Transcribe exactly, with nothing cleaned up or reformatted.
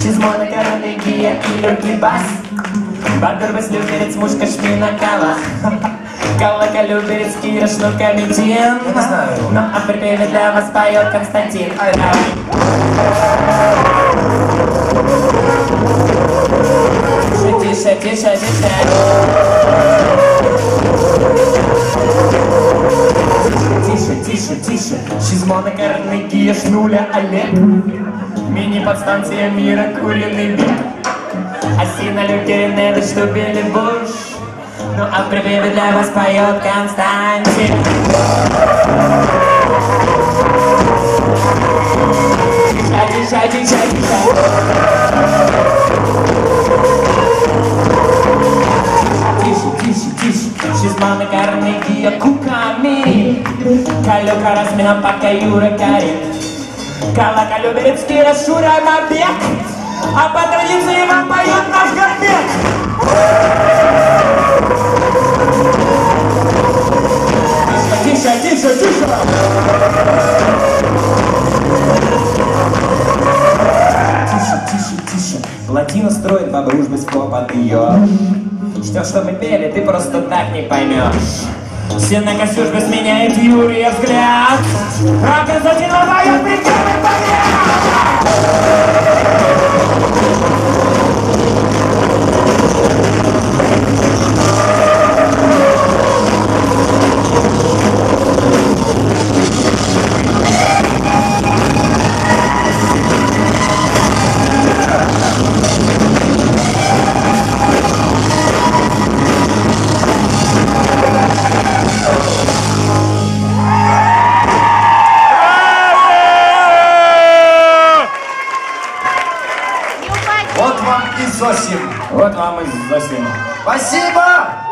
Чизмона, короны, гия и легкий бас. Бадурбас, люберец, мушка, шпина, кала. Калака, люберец, Кира, шнурка, Митин. Ну, а в припеве для вас поет Константин. Тише, тише, тише. Тише, тише, тише. Чизмона, короны, гия, шнуля, Олег. Мини-подстанция мира, куриный бит. Осина, люкеринеда, штубели, буш. Ну а в припеве для вас поет Константин. Тише, тише, тише, тише. Тише, тише, тише. Чизмана, короны, гия, куками. Калюка, размина, пока Юра, Карин. Калака, люберец, Кира, Шура, Мабек. А по традиции вам поет наш Горбек. Тише, тише, тише. Тише, тише, тише. Плотину строит по дружбе скопа ее. Что, что мы пели, ты просто так не поймешь. Все на косюжбе сменяет Юрия взгляд. А Константин поет прикольный подряд. Вот вам и Зосим. Вот вам и Зосим. Спасибо!